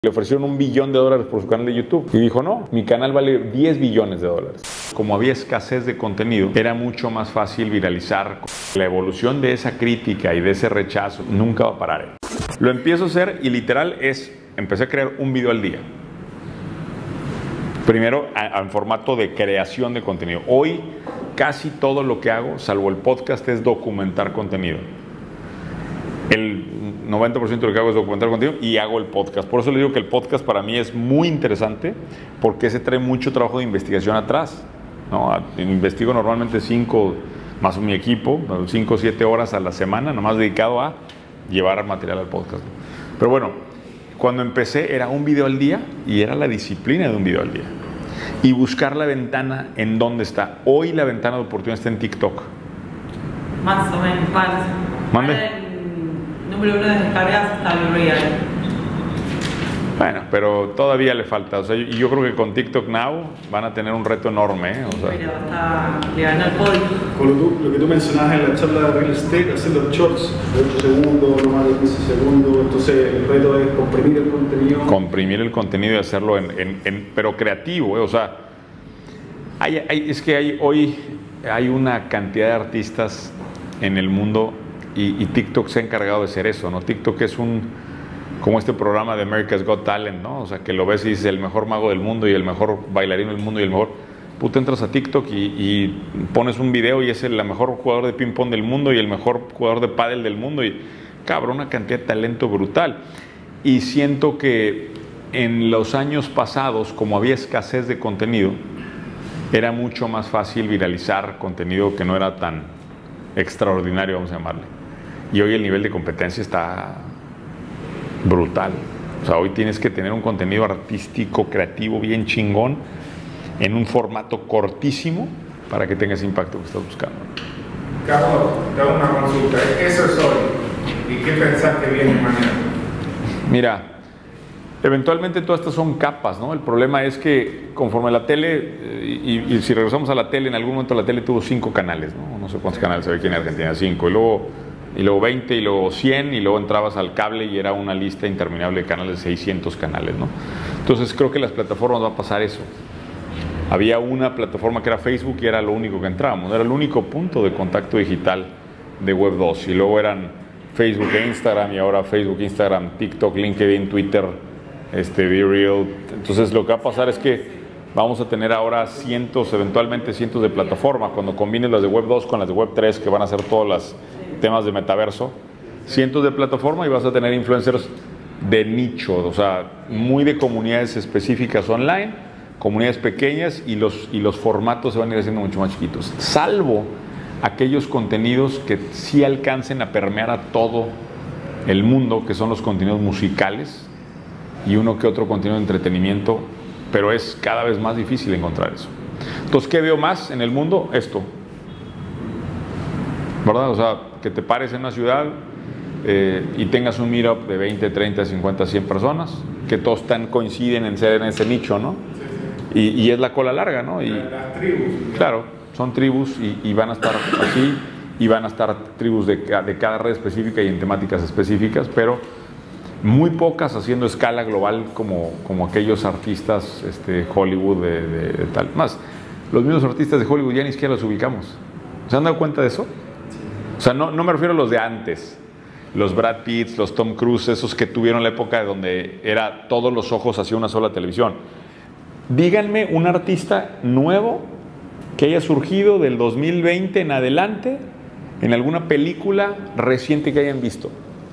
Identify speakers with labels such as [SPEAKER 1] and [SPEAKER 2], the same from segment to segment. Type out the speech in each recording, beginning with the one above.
[SPEAKER 1] Le ofrecieron $1 billón por su canal de YouTube y dijo no, mi canal vale $10 billones. Como había escasez de contenido, era mucho más fácil viralizar. La evolución de esa crítica y de ese rechazo nunca va a parar. Lo empiezo a hacer y literal empecé a crear un video al día. Primero en formato de creación de contenido. Hoy casi todo lo que hago, salvo el podcast, es documentar contenido. El 90% de lo que hago es documentar contenido y hago el podcast. Por eso le digo que el podcast para mí es muy interesante porque se trae mucho trabajo de investigación atrás, ¿no? Investigo normalmente 5, más mi equipo, 5 o 7 horas a la semana, nomás dedicado a llevar material al podcast. Pero bueno, cuando empecé era un video al día y era la disciplina de un video al día. Y buscar la ventana en dónde está. Hoy la ventana de oportunidad está en TikTok.
[SPEAKER 2] Más o menos, parece.
[SPEAKER 1] ¿Mande?
[SPEAKER 2] Número 1 de descargas hasta el Real.
[SPEAKER 1] Bueno, pero todavía le falta. O sea, y yo creo que con TikTok Now van a tener un reto enorme, ¿eh? O sea,
[SPEAKER 2] pero le gana el podio.
[SPEAKER 3] Con lo que tú mencionabas en la charla de Real Estate, hacer los shorts de 8 segundos, no más de 15 segundos. Entonces, el reto es comprimir el contenido.
[SPEAKER 1] Comprimir el contenido y hacerlo pero creativo, ¿eh? O sea, hoy hay una cantidad de artistas en el mundo. Y TikTok se ha encargado de ser eso, ¿no? TikTok es como este programa de America's Got Talent, ¿no? O sea, que lo ves y dices el mejor mago del mundo y el mejor bailarín del mundo y el mejor... Tú entras a TikTok y pones un video y es el mejor jugador de ping pong del mundo y el mejor jugador de pádel del mundo y, cabrón, una cantidad de talento brutal. Y siento que en los años pasados, como había escasez de contenido, era mucho más fácil viralizar contenido que no era tan extraordinario, vamos a llamarle. Y hoy el nivel de competencia está brutal. O sea, hoy tienes que tener un contenido artístico, creativo, bien chingón, en un formato cortísimo para que tenga ese impacto que estás buscando.
[SPEAKER 4] Carlos, te hago una consulta. Eso es hoy. ¿Y qué pensás que viene mañana?
[SPEAKER 1] Mira, eventualmente todas estas son capas, ¿no? El problema es que conforme la tele, y si regresamos a la tele, en algún momento la tele tuvo 5 canales, ¿no? No sé cuántos canales se ve aquí en Argentina, 5, y luego 20, y luego 100, y luego entrabas al cable y era una lista interminable de canales, 600 canales, ¿no? Entonces creo que las plataformas va a pasar eso. Había una plataforma que era Facebook y era lo único que entrábamos, era el único punto de contacto digital de Web 2, y luego eran Facebook e Instagram, y ahora Facebook, Instagram, TikTok, LinkedIn, Twitter, BeReal. Entonces lo que va a pasar es que vamos a tener ahora eventualmente cientos de plataformas, cuando combines las de Web 2 con las de Web 3, que van a ser todos los temas de metaverso, cientos de plataformas, y vas a tener influencers de nicho, o sea, muy de comunidades específicas online, comunidades pequeñas, y los formatos se van a ir haciendo mucho más chiquitos, salvo aquellos contenidos que sí alcancen a permear a todo el mundo, que son los contenidos musicales y uno que otro contenido de entretenimiento, pero es cada vez más difícil encontrar eso. Entonces, ¿qué veo más en el mundo? Esto, ¿verdad? O sea, que te pares en una ciudad y tengas un meetup de 20, 30, 50, 100 personas, que todos coinciden en ser en ese nicho, ¿no? Y es la cola larga, ¿no? Y,
[SPEAKER 4] las tribus.
[SPEAKER 1] Claro, son tribus y van a estar así, y van a estar tribus de cada red específica y en temáticas específicas, pero muy pocas haciendo escala global como aquellos artistas Hollywood de tal. Más, los mismos artistas de Hollywood ya ni siquiera los ubicamos. ¿Se han dado cuenta de eso? O sea, no me refiero a los de antes, los Brad Pitts, los Tom Cruise, esos que tuvieron la época donde era todos los ojos hacia una sola televisión. Díganme un artista nuevo que haya surgido del 2020 en adelante en alguna película reciente que hayan visto.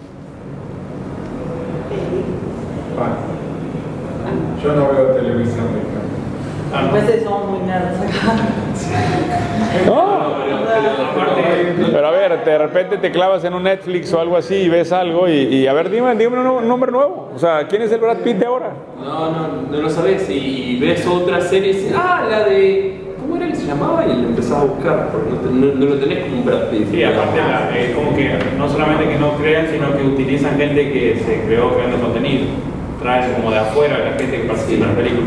[SPEAKER 4] Yo no veo televisión.
[SPEAKER 2] Después somos muy nerds acá.
[SPEAKER 1] No, pero a ver, de repente te clavas en un Netflix o algo así y ves algo y a ver, dime un nombre nuevo. O sea, ¿quién es el Brad Pitt de ahora?
[SPEAKER 5] No lo sabes, y ves otra serie y dices, la de... ¿Cómo era que se llamaba? Y lo empezás a buscar, porque no lo tenés como un Brad Pitt.
[SPEAKER 6] Sí, aparte es como que no solamente que no crean, sino que utilizan gente que se creó creando contenido. Traen como de afuera la gente que participa en la película.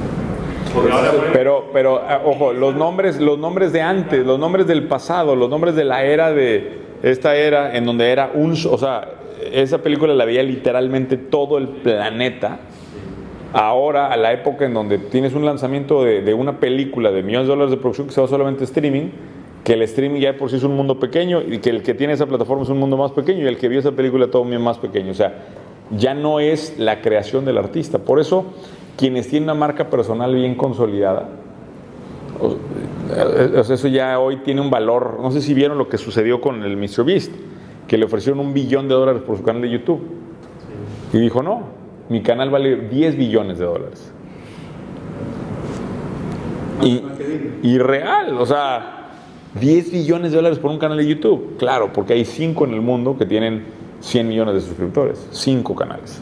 [SPEAKER 1] Pero ojo, los nombres de antes, los nombres del pasado, los nombres de la era de esta era, en donde era o sea, esa película la veía literalmente todo el planeta. ahora a la época en donde tienes un lanzamiento de una película de millones de dólares de producción que se va solamente a streaming, que el streaming ya de por sí es un mundo pequeño y que el que tiene esa plataforma es un mundo más pequeño y el que vio esa película todo más pequeño. O sea, ya no es la creación del artista. Por eso, quienes tienen una marca personal bien consolidada, eso ya hoy tiene un valor. No sé si vieron lo que sucedió con el MrBeast, que le ofrecieron $1 billón por su canal de YouTube. Y dijo, no, mi canal vale $10 billones. Y real, o sea, $10 billones por un canal de YouTube. Claro, porque hay 5 en el mundo que tienen 100 millones de suscriptores. 5 canales.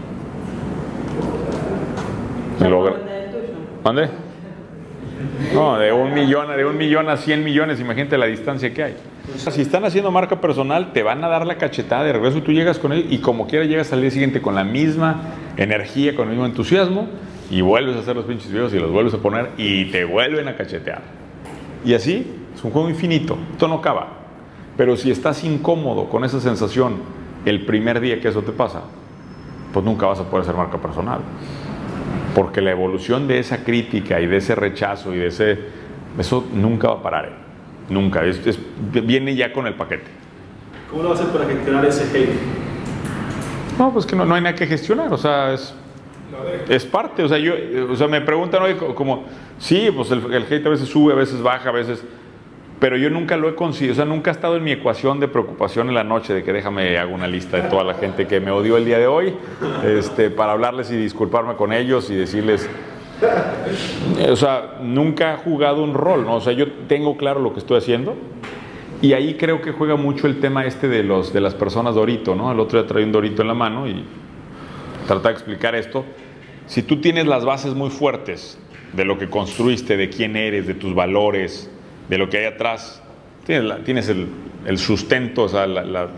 [SPEAKER 1] ¿Dónde? No, de un millón a 100 millones, imagínate la distancia que hay. Si están haciendo marca personal, te van a dar la cachetada de regreso y tú llegas con él y como quiera llegas al día siguiente con la misma energía, con el mismo entusiasmo y vuelves a hacer los pinches videos y los vuelves a poner y te vuelven a cachetear. Y así es un juego infinito, esto no acaba. Pero si estás incómodo con esa sensación el primer día que eso te pasa, pues nunca vas a poder hacer marca personal. Porque la evolución de esa crítica y de ese rechazo y de eso nunca va a parar. Nunca. Viene ya con el paquete.
[SPEAKER 3] ¿Cómo lo vas a hacer para gestionar ese hate?
[SPEAKER 1] No, pues que no hay nada que gestionar. O sea, es parte. O sea, me preguntan hoy como, sí, pues el hate a veces sube, a veces baja, a veces... Pero yo nunca lo he considerado, o sea, nunca ha estado en mi ecuación de preocupación en la noche de que déjame hago una lista de toda la gente que me odió el día de hoy, para hablarles y disculparme con ellos y decirles, o sea, nunca he jugado un rol, ¿no? O sea, yo tengo claro lo que estoy haciendo y ahí creo que juega mucho el tema de las personas Dorito, ¿no? El otro día traía un Dorito en la mano y trataba de explicar esto. Si tú tienes las bases muy fuertes de lo que construiste, de quién eres, de tus valores, de lo que hay atrás, tienes el sustento, o sea, la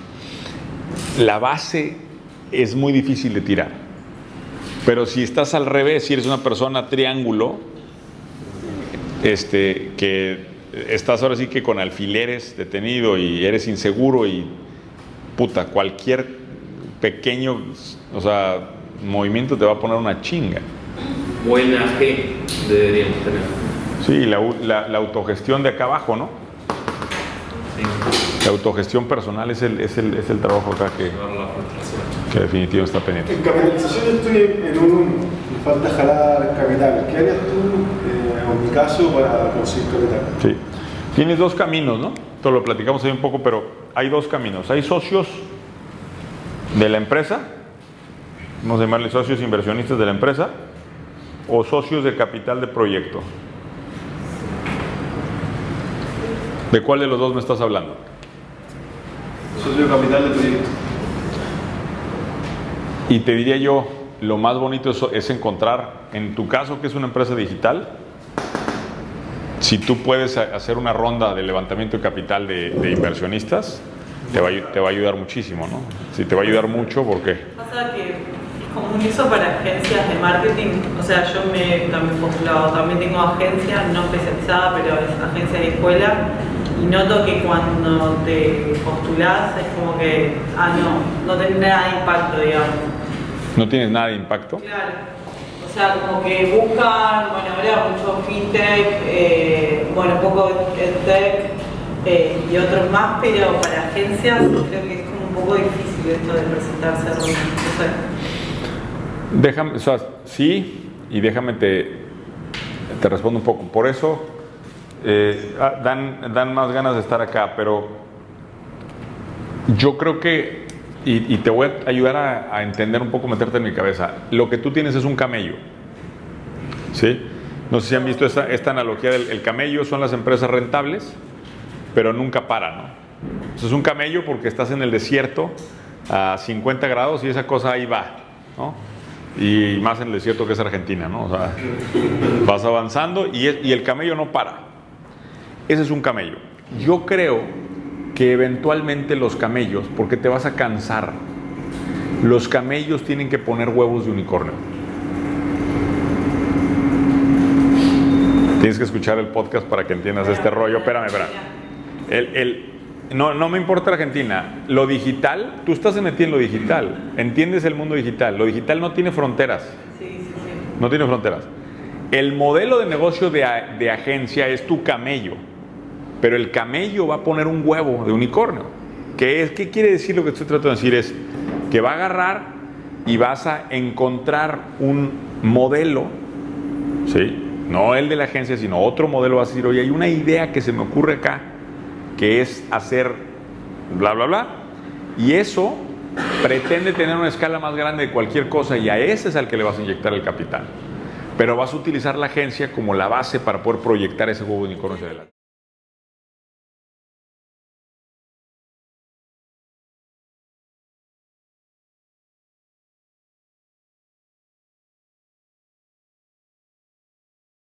[SPEAKER 1] base es muy difícil de tirar. Pero si estás al revés, si eres una persona triángulo, que estás ahora sí que con alfileres detenido y eres inseguro y puta, cualquier pequeño, o sea, movimiento te va a poner una chinga.
[SPEAKER 5] Buena G deberíamos tener.
[SPEAKER 1] Sí, la autogestión de acá abajo, ¿no?
[SPEAKER 5] Sí.
[SPEAKER 1] La autogestión personal es el trabajo acá que definitivamente está pendiente.
[SPEAKER 3] En capitalización estoy me falta jalar capital. ¿Qué harías tú, en mi caso, para conseguir capital?
[SPEAKER 1] Sí. Tienes dos caminos, ¿no? Esto lo platicamos ahí un poco, pero hay dos caminos. Hay socios de la empresa, vamos a llamarle socios inversionistas de la empresa, o socios de capital de proyecto. ¿De cuál de los dos me estás hablando?
[SPEAKER 3] Socio de capital de proyecto.
[SPEAKER 1] Y te diría yo, lo más bonito es encontrar, en tu caso que es una empresa digital, si tú puedes hacer una ronda de levantamiento de capital de inversionistas, te va a ayudar muchísimo, ¿no? Sí, te va a ayudar mucho porque...
[SPEAKER 2] Pasa que es como un ISO para agencias de marketing, o sea, yo también postulado, también tengo agencia, no especializada, pero es agencia de escuela, y noto que cuando te postulás es como que, no tenés nada de impacto, digamos.
[SPEAKER 1] ¿No tienes nada de impacto?
[SPEAKER 2] Claro. O sea, como que buscan, bueno, ahora mucho fintech, bueno, un poco tech y otros más, pero para agencias creo que es como un poco difícil esto de presentarse a Roma, no sé.
[SPEAKER 1] Déjame, o sea, sí, y déjame te respondo un poco. Por eso dan más ganas de estar acá, pero yo creo que, y te voy a ayudar a entender un poco, meterte en mi cabeza, lo que tú tienes es un camello, ¿sí? No sé si han visto esta analogía del camello, son las empresas rentables, pero nunca paran, ¿no? Eso es un camello porque estás en el desierto a 50 grados y esa cosa ahí va, ¿no? Y más en el desierto que es Argentina, ¿no? O sea, vas avanzando y el camello no para. Ese es un camello. Yo creo que eventualmente los camellos, porque te vas a cansar, los camellos tienen que poner huevos de unicornio. Tienes que escuchar el podcast para que entiendas este rollo. Espérame. No me importa Argentina. Lo digital, tú estás metido en lo digital. Entiendes el mundo digital. Lo digital no tiene fronteras.
[SPEAKER 2] Sí, sí, sí.
[SPEAKER 1] No tiene fronteras. El modelo de negocio de agencia es tu camello, pero el camello va a poner un huevo de unicornio. ¿Qué quiere decir? Lo que estoy tratando de decir es que va a agarrar y vas a encontrar un modelo, ¿sí? No el de la agencia, sino otro modelo. Vas a decir, oye, hay una idea que se me ocurre acá, que es hacer bla, bla, bla, y eso pretende tener una escala más grande de cualquier cosa, y a ese es al que le vas a inyectar el capital. Pero vas a utilizar la agencia como la base para poder proyectar ese huevo de unicornio hacia adelante.